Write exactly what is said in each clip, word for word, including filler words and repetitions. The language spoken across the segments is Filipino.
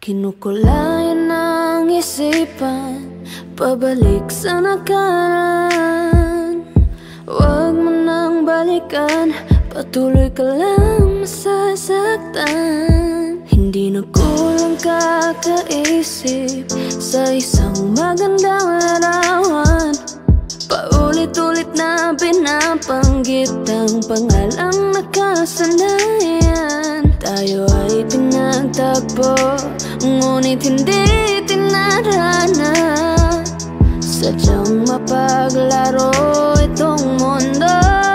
Kinukulayan ang isipan, pabalik sa nakaraan. Huwag mo nang balikan, patuloy ka lang masasaktan. Hindi na kulang kakaisip sa isang magandang larawan. Paulit-ulit na binabanggit ang pangalang nakasanayan. Tayo ay pinagtagpo, ngunit hindi tinarana. Sadyang mapaglaro itong mundo.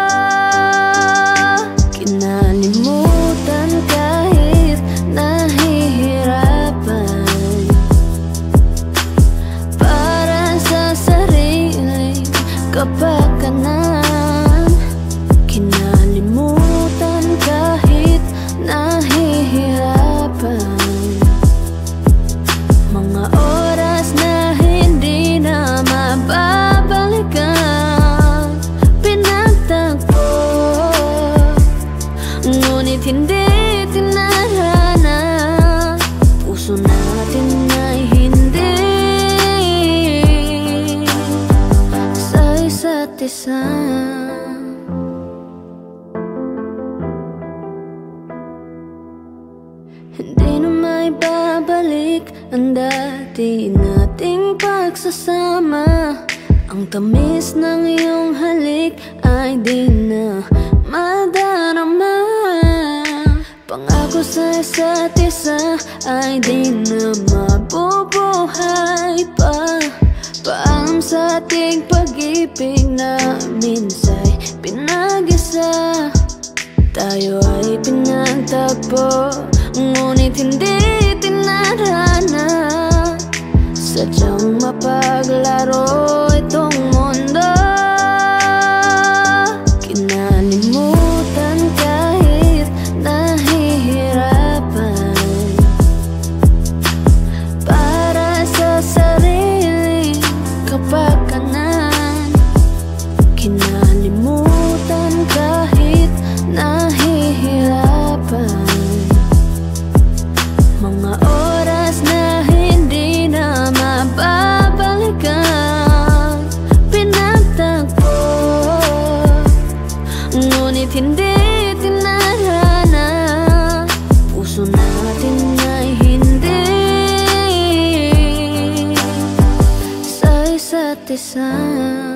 Kinalimutan kahit nahihirapan, para sa sariling kapakanan. Kinalimutan kahit nahihirapan, mga oras na hindi na mababalikan. Pinagtagpo, ngunit hindi tinarana. Puso natin ay hindi sa isa't isa. Hindi na may babalik ang dati nating pagsasama. Ang tamis ng iyong halik ay di na madarama. Pangako sa isa't isa ay di na mabubuhay pa. Paalam sa ating pag-ibig na minsa'y pinag-isa. Tayo ay pinagtagpo, ngunit hindi tinarana. Sadyang mapaglaro itong mundo. Kinalimutan kahit nahihirapan, para sa sariling kapakanan. Kinalimutan kahit nahihirapan, mga oras na hindi na mababalikan. Pinagtagpo, ngunit hindi tinarana. Puso natin ay hindi sa isa't isa.